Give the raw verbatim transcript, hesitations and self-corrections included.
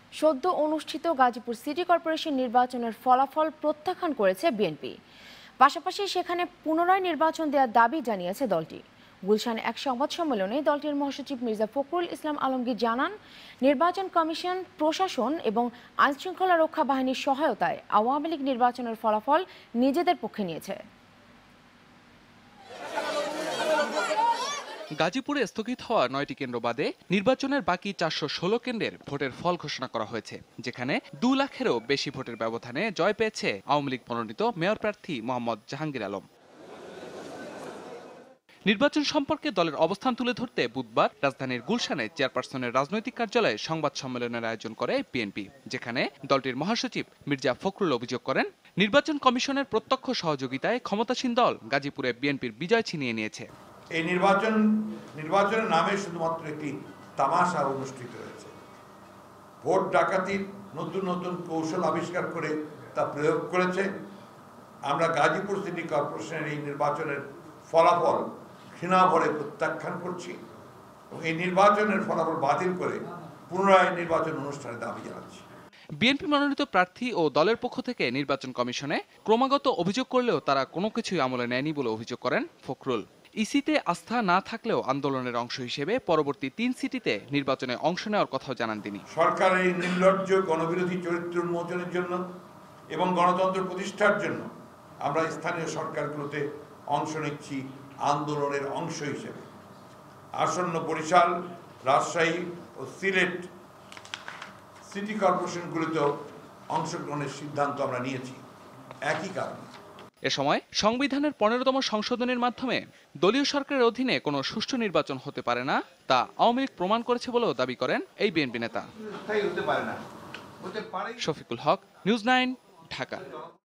সদ্য অনুষ্ঠিত Gazipur city corporation নির্বাচনের ফলাফল প্রত্যাখ্যান করেছে বিএনপি। পাশাপাশি সেখানে পুনরায় নির্বাচন দেওয়ার দাবি জানিয়েছে দলটি। গুলশানে এক সংবাদ সম্মেলনে দলটির মহাসচিব মির্জা ফখরুল ইসলাম আলমগীর জানান, নির্বাচন কমিশন, প্রশাসন এবং আইনশৃঙ্খলা রক্ষা বাহিনীর সহায়তায় আওয়ামী লীগ নির্বাচনের ফলাফল নিজেদের পক্ষে নিয়েছে। গাজীপুরে স্থগিত হওয়া নয়টি কেন্দ্র বাদে নির্বাচনের বাকি চারশো ষোলো কেন্দ্রের ভোটের ফল ঘোষণা করা হয়েছে, যেখানে দু লাখেরও বেশি ভোটের ব্যবধানে জয় পেয়েছে আওয়ামী লীগ মনোনীত মেয়র প্রার্থী মোহাম্মদ জাহাঙ্গীর আলম। নির্বাচন সম্পর্কে দলের অবস্থান তুলে ধরতে বুধবার রাজধানীর গুলশানে চেয়ারপারসনের রাজনৈতিক কার্যালয়ে সংবাদ সম্মেলনের আয়োজন করে বিএনপি, যেখানে দলটির মহাসচিব মির্জা ফখরুল অভিযোগ করেন, নির্বাচন কমিশনের প্রত্যক্ষ সহযোগিতায় ক্ষমতাসীন দল গাজীপুরে বিএনপির বিজয় ছিনিয়ে নিয়েছে। এই নির্বাচন নির্বাচনের নামে শুধুমাত্র একটি তামাশা অনুষ্ঠিত হয়েছে। ভোট ডাকাতির নতুন নতুন কৌশল আবিষ্কার করে তা প্রয়োগ করেছে। আমরা গাজীপুর সিটি কর্পোরেশনের এই নির্বাচনের ফলাফল ঘৃণাভরে প্রত্যাখ্যান করছি এবং এই নির্বাচনের ফলাফল বাতিল করে পুনরায় নির্বাচন অনুষ্ঠানের দাবি জানাচ্ছি। বিএনপি মনোনীত প্রার্থী ও দলের পক্ষ থেকে নির্বাচন কমিশনে ক্রমাগত অভিযোগ করলেও তারা কোনো কিছুই আমলে নেয়নি বলে অভিযোগ করেন ফখরুল। ইসিতে আস্থা না থাকলেও আন্দোলনের অংশ হিসেবে পরবর্তী তিন সিটিতে নির্বাচনে অংশ নেওয়ার কথাও জানান তিনি। সরকারের এই নির্লজ্জ গণবিরোধী চরিত্র উন্মোচনের জন্য এবং গণতন্ত্র প্রতিষ্ঠার জন্য আমরা স্থানীয় সরকারগুলোতে অংশ নিচ্ছি আন্দোলনের অংশ হিসেবে। আসন্ন বরিশাল, রাজশাহী ও সিলেট সিটি কর্পোরেশনগুলিতেও অংশগ্রহণের সিদ্ধান্ত আমরা নিয়েছি একই কারণে। এ সময় সংবিধানের পনেরোতম সংশোধনের মাধ্যমে দলীয় সরকারের অধীনে কোনো সুষ্ঠু নির্বাচন হতে পারে না, তা আওয়ামী লীগ প্রমাণ করেছে বলেও দাবি করেন এই বিএনপি নেতা। Shafiqul Haque, news nine, Dhaka.